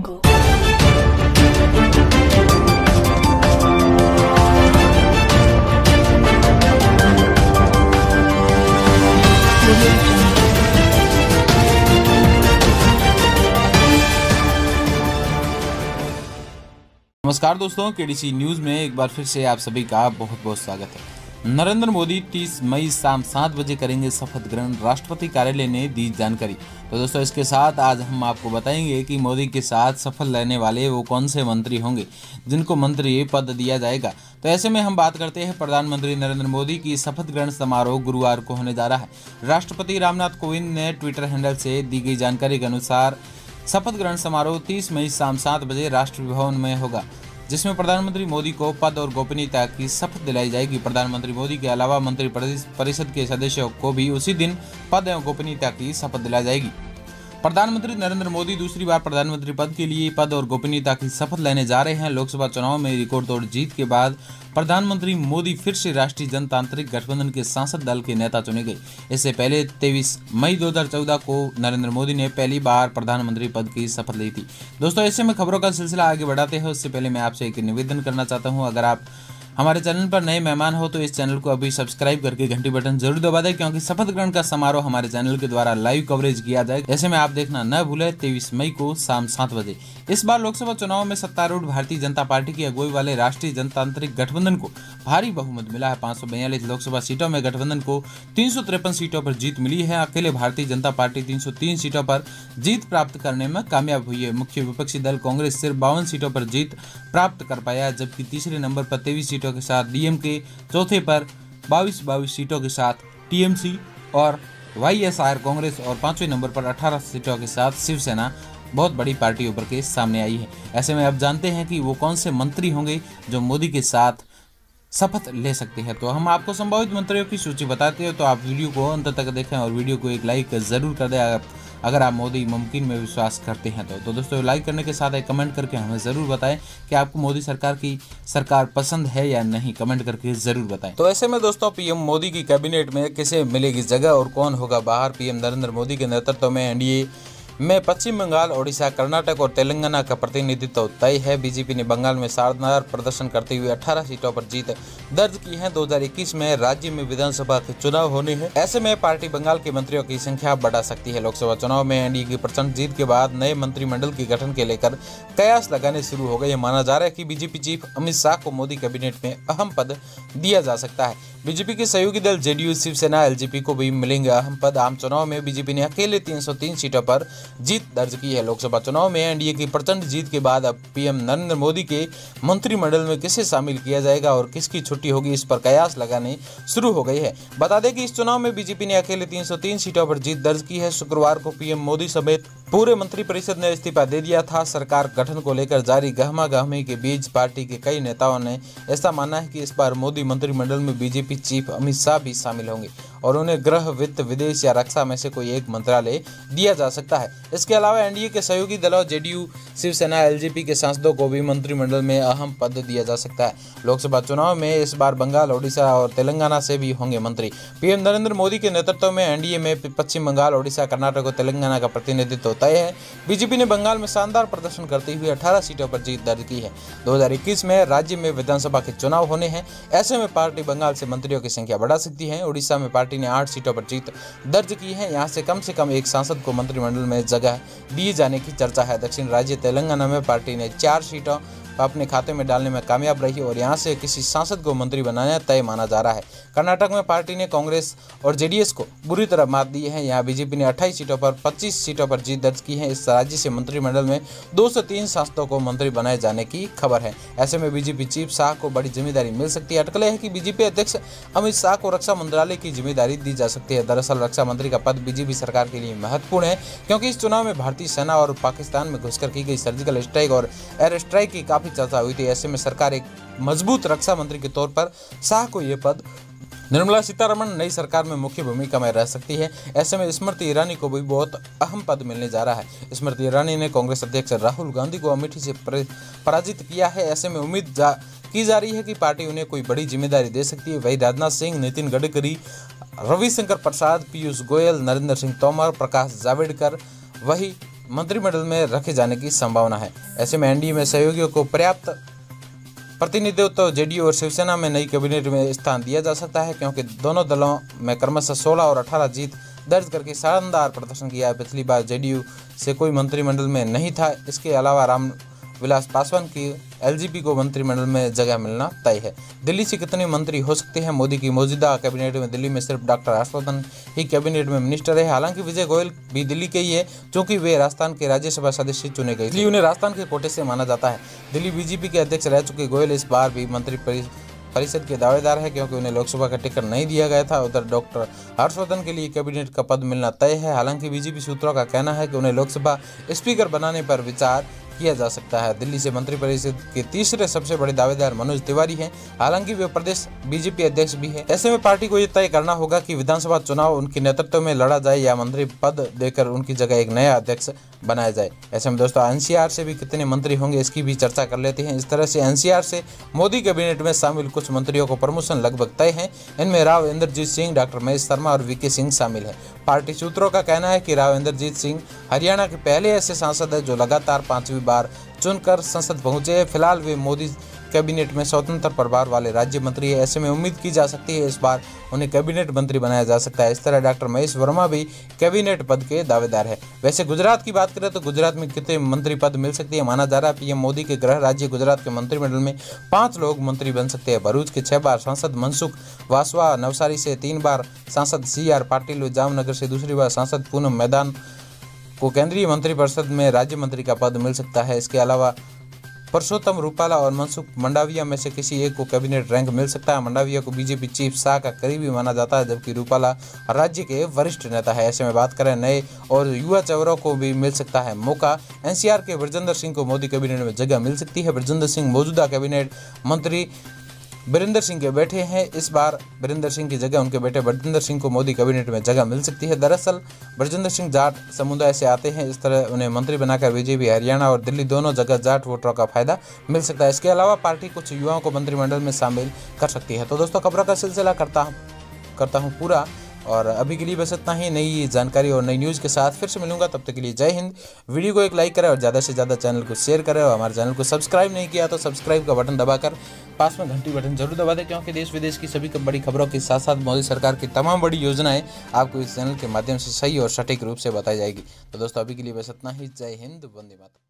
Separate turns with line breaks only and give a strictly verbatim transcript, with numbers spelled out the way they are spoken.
Jungle.
नमस्कार दोस्तों, KDC news में एक बार फिर से आप सभी का बहुत बहुत स्वागत है। नरेंद्र मोदी तीस मई शाम सात बजे करेंगे शपथ ग्रहण, राष्ट्रपति कार्यालय ने दी जानकारी। तो दोस्तों, इसके साथ आज हम आपको बताएंगे कि मोदी के साथ शपथ लेने वाले वो कौन से मंत्री होंगे जिनको मंत्री पद दिया जाएगा। तो ऐसे में हम बात करते हैं प्रधानमंत्री नरेंद्र मोदी की शपथ ग्रहण समारोह गुरुवार को होने जा रहा है। राष्ट्रपति रामनाथ कोविंद ने ट्विटर हैंडल से दी गई जानकारी के अनुसार शपथ ग्रहण समारोह तीस मई शाम सात बजे राष्ट्रपति भवन में होगा, जिसमें प्रधानमंत्री मोदी को पद और गोपनीयता की शपथ दिलाई जाएगी। प्रधानमंत्री मोदी के अलावा मंत्री परिषद के सदस्यों को भी उसी दिन पद एवं गोपनीयता की शपथ दिलाई जाएगी। प्रधानमंत्री नरेंद्र मोदी दूसरी बार प्रधानमंत्री पद के लिए पद और गोपनीयता की शपथ लेने जा रहे हैं। लोकसभा चुनाव में रिकॉर्ड तोड़ जीत के बाद प्रधानमंत्री मोदी फिर से राष्ट्रीय जनतांत्रिक गठबंधन के सांसद दल के नेता चुने गए। इससे पहले तेईस मई दो हज़ार चौदह को नरेंद्र मोदी ने पहली बार प्रधानमंत्री पद की शपथ ली थी। दोस्तों, ऐसे में खबरों का सिलसिला आगे बढ़ाते हैं उससे पहले मैं आपसे एक निवेदन करना चाहता हूं, अगर आप हमारे चैनल पर नए मेहमान हो तो इस चैनल को अभी सब्सक्राइब करके घंटी बटन जरूर दबा दें, क्योंकि शपथ ग्रहण का समारोह हमारे चैनल के द्वारा लाइव कवरेज किया जाएगा। ऐसे में आप देखना न भूलें तेईस मई को शाम सात बजे। इस बार लोकसभा चुनाव में सत्तारूढ़ भारतीय जनता पार्टी की अगुवाई वाले राष्ट्रीय जनतांत्रिक गठबंधन को भारी बहुमत मिला है। पाँच सौ बयालीस लोकसभा सीटों में गठबंधन को तीन सौ तिरपन सीटों पर जीत मिली है। अकेले भारतीय जनता पार्टी तीन सौ तीन सीटों पर जीत प्राप्त करने में कामयाब हुई है। मुख्य विपक्षी दल कांग्रेस सिर्फ बावन सीटों पर जीत प्राप्त कर पाया, जबकि तीसरे नंबर पर तेईस सीटों के साथ डीएमके, चौथे पर बाईस बाईस सीटों के साथ टीएमसी और वाईएसआर कांग्रेस और पांचवें नंबर पर अठारह सीटों के साथ शिवसेना बहुत बड़ी पार्टी उभर के सामने आई है। ऐसे में अब जानते हैं कि वो कौन से मंत्री होंगे जो मोदी के साथ शपथ ले सकते हैं। तो हम आपको संभावित मंत्रियों की सूची बताते हैं, तो आप वीडियो को अंत तक देखें और वीडियो को एक लाइक जरूर कर दें अगर अगर आप मोदी मुमकिन में विश्वास करते हैं तो। तो दोस्तों, लाइक करने के साथ एक कमेंट करके हमें ज़रूर बताएं कि आपको मोदी सरकार की सरकार पसंद है या नहीं, कमेंट करके ज़रूर बताएं। तो ऐसे में दोस्तों, पीएम मोदी की कैबिनेट में किसे मिलेगी जगह और कौन होगा बाहर। पीएम नरेंद्र मोदी के नेतृत्व में एनडीए में पश्चिम बंगाल, ओडिशा, कर्नाटक और तेलंगाना का प्रतिनिधित्व तय है। बीजेपी ने बंगाल में शानदार प्रदर्शन करते हुए अठारह सीटों पर जीत दर्ज की है। दो हज़ार इक्कीस में राज्य में विधानसभा के चुनाव होने हैं। ऐसे में पार्टी बंगाल के मंत्रियों की संख्या बढ़ा सकती है। लोकसभा चुनाव में एनडीए की प्रचंड जीत के बाद नए मंत्रिमंडल के गठन के लेकर कयास लगाने शुरू हो गए। यह माना जा रहा है कि बीजेपी चीफ अमित शाह को मोदी कैबिनेट में अहम पद दिया जा सकता है। बीजेपी के सहयोगी दल जेडीयू, शिवसेना, एलजेपी को भी मिलेंगे अहम पद। आम चुनाव में बीजेपी ने अकेले तीन सौ तीन सीटों पर जीत दर्ज की है। लोकसभा चुनाव में एनडीए की प्रचंड जीत के बाद अब पीएम नरेंद्र मोदी के मंत्रिमंडल में किसे शामिल किया जाएगा और किसकी छुट्टी होगी, इस पर कयास लगाने शुरू हो गई है। बता दें कि इस चुनाव में बीजेपी ने अकेले तीन सौ तीन सीटों पर जीत दर्ज की है। शुक्रवार को पीएम मोदी समेत पूरे मंत्रिपरिषद ने इस्तीफा दे दिया था। सरकार गठन को लेकर जारी गहमा गहमी के बीच पार्टी के कई नेताओं ने ऐसा माना है कि इस बार मोदी मंत्रिमंडल में बीजेपी चीफ अमित शाह भी शामिल होंगे और उन्हें गृह, वित्त, विदेश या रक्षा में से कोई एक मंत्रालय दिया जा सकता है। इसके अलावा एनडीए के सहयोगी दलों जेडीयू, शिवसेना, एलजेपी के सांसदों को भी मंत्रिमंडल में अहम पद दिया जा सकता है। लोकसभा चुनाव में इस बार बंगाल, ओडिशा और तेलंगाना से भी होंगे मंत्री। पीएम नरेंद्र मोदी के नेतृत्व में एनडीए में पश्चिम बंगाल, ओडिशा, कर्नाटक और तेलंगाना का प्रतिनिधित्व तय है। बीजेपी ने बंगाल में शानदार प्रदर्शन करते हुए अठारह सीटों पर जीत दर्ज की है। दो हज़ार इक्कीस में राज्य में विधानसभा के चुनाव होने हैं। ऐसे में पार्टी बंगाल से मंत्रियों की संख्या बढ़ा सकती है। ओडिशा में पार्टी ने आठ सीटों पर जीत दर्ज की है। यहाँ से कम से कम एक सांसद को मंत्रिमंडल में जगह दिए जाने की चर्चा है। दक्षिण राज्य तेलंगाना में पार्टी ने चार सीटों अपने खाते में डालने में कामयाब रही और यहां से किसी सांसद को मंत्री बनाना तय माना जा रहा है। कर्नाटक में पार्टी ने कांग्रेस और जेडीएस को बुरी तरह मात दी है। यहां बीजेपी ने अट्ठाईस सीटों पर पच्चीस सीटों पर जीत दर्ज की है। इस राज्य से मंत्रिमंडल में दो सौ तीन सांसदों को मंत्री बनाए जाने की खबर है। ऐसे में बीजेपी चीफ शाह को बड़ी जिम्मेदारी मिल सकती है। अटकलें है कि बीजेपी अध्यक्ष अमित शाह को रक्षा मंत्रालय की जिम्मेदारी दी जा सकती है। दरअसल रक्षा मंत्री का पद बीजेपी सरकार के लिए महत्वपूर्ण है, क्योंकि इस चुनाव में भारतीय सेना और पाकिस्तान में घुसकर की गई सर्जिकल स्ट्राइक और एयर स्ट्राइक की काफी चर्चा हुई थी। ऐसे में सरकार एक मजबूत रक्षा मंत्री के तौर पर शाह को यह पद निर्मला सीतारमण नई सरकार में मुख्य भूमिका में रह सकती है। ऐसे में स्मृति ईरानी को भी बहुत अहम पद मिलने जा रहा है। स्मृति ईरानी ने कांग्रेस अध्यक्ष राहुल गांधी को अमेठी से पराजित किया है। ऐसे में उम्मीद जा की जा रही है कि पार्टी उन्हें कोई बड़ी जिम्मेदारी दे सकती है। वही राजनाथ सिंह, नितिन गडकरी, रविशंकर प्रसाद, पीयूष गोयल, नरेंद्र सिंह तोमर, प्रकाश जावड़ेकर, वही मंत्रिमंडल में रखे जाने की संभावना है। ऐसे में एनडीए में सहयोगियों को पर्याप्त प्रतिनिधित्व तो जेडीयू और शिवसेना में नई कैबिनेट में स्थान दिया जा सकता है, क्योंकि दोनों दलों में क्रमशः सोलह और अठारह जीत दर्ज करके शानदार प्रदर्शन किया है। पिछली बार जेडीयू से कोई मंत्रिमंडल में नहीं था। इसके अलावा राम विलास पासवान की एलजेपी को मंत्रिमंडल में जगह मिलना तय है। दिल्ली से कितने मंत्री हो सकते हैं? मोदी की मौजूदा कैबिनेट में दिल्ली में सिर्फ डॉक्टर हर्षवर्धन ही कैबिनेट में मिनिस्टर है। हालांकि विजय गोयल भी दिल्ली के ही है, क्योंकि वे राजस्थान के राज्यसभा सदस्य चुने गए, इसलिए उन्हें राजस्थान के कोटे से माना जाता है। दिल्ली बीजेपी के अध्यक्ष रह चुके गोयल इस बार भी मंत्री परिषद के दावेदार है, क्योंकि उन्हें लोकसभा का टिकट नहीं दिया गया था। उधर डॉक्टर हर्षवर्धन के लिए कैबिनेट का पद मिलना तय है। हालांकि बीजेपी सूत्रों का कहना है कि उन्हें लोकसभा स्पीकर बनाने पर विचार किया जा सकता है। दिल्ली से मंत्रिपरिषद के तीसरे सबसे बड़े दावेदार मनोज तिवारी हैं। हालांकि वे प्रदेश बीजेपी अध्यक्ष भी हैं। ऐसे में पार्टी को यह तय करना होगा कि विधानसभा चुनाव उनके नेतृत्व में लड़ा जाए या मंत्री पद देकर उनकी जगह एक नया अध्यक्ष बनाया जाए। ऐसे में दोस्तों एनसीआर से भी कितने मंत्री होंगे इसकी भी चर्चा कर लेते हैं। इस तरह से एनसीआर से मोदी कैबिनेट में शामिल कुछ मंत्रियों को प्रमोशन लगभग तय है। इनमें राव इंद्रजीत सिंह, डॉक्टर महेश शर्मा और वीके सिंह शामिल है। पार्टी सूत्रों का कहना है कि राव इंद्रजीत सिंह हरियाणा के पहले ऐसे सांसद है जो लगातार पांचवी बार चुनकर संसद पहुंचे हैं। फिलहाल वे मोदी कैबिनेट में स्वतंत्र प्रभार वाले राज्य मंत्री है। ऐसे में उम्मीद की जा सकती है इस बार उन्हें कैबिनेट मंत्री बनाया जा सकता है। इस तरह डॉक्टर महेश वर्मा भी कैबिनेट पद के दावेदार है। वैसे गुजरात की बात करें तो गुजरात में कितने मंत्री पद मिल सकती है? माना जा रहा है पीएम मोदी के गृह राज्य गुजरात के मंत्रिमंडल में पांच लोग मंत्री बन सकते हैं। भरूच के छह बार सांसद मनसुख वासवा, नवसारी से तीन बार सांसद सी आर पाटिल, जामनगर से दूसरी बार सांसद पूनम मैदान को केंद्रीय मंत्रिपरिषद में राज्य मंत्री का पद मिल सकता है। इसके अलावा परसोत्तम रूपाला और मनसुख मंडाविया में से किसी एक को कैबिनेट रैंक मिल सकता है। मंडाविया को बीजेपी चीफ शाह का करीबी माना जाता है, जबकि रूपाला राज्य के वरिष्ठ नेता है। ऐसे में बात करें नए और युवा चेहरों को भी मिल सकता है मौका। एनसीआर के ब्रजेंद्र सिंह को मोदी कैबिनेट में जगह मिल सकती है। ब्रजेंद्र सिंह मौजूदा कैबिनेट मंत्री बीरेंद्र सिंह के बेटे हैं। इस बार बीरेंद्र सिंह की जगह उनके बेटे ब्रजेंद्र सिंह को मोदी कैबिनेट में जगह मिल सकती है। दरअसल ब्रजेंद्र सिंह जाट समुदाय से आते हैं। इस तरह उन्हें मंत्री बनाकर बीजेपी हरियाणा और दिल्ली दोनों जगह जाट वोटरों का फायदा मिल सकता है। इसके अलावा पार्टी कुछ युवाओं को मंत्रिमंडल में शामिल कर सकती है। तो दोस्तों खबरों का सिलसिला करता हूँ करता हूँ पूरा, और अभी के लिए बस इतना ही। नई जानकारी और नई न्यूज़ के साथ फिर से मिलूंगा, तब तक के लिए जय हिंद। वीडियो को एक लाइक करें और ज़्यादा से ज़्यादा चैनल को शेयर करें, और हमारे चैनल को सब्सक्राइब नहीं किया तो सब्सक्राइब का बटन दबाकर पास में घंटी बटन जरूर दबा दें, क्योंकि देश विदेश की सभी बड़ी खबरों के साथ साथ मोदी सरकार की तमाम बड़ी योजनाएं आपको इस चैनल के माध्यम से सही और सटीक रूप से बताई जाएगी। तो दोस्तों अभी के लिए बस इतना ही। जय हिंद, वंदे मातरम।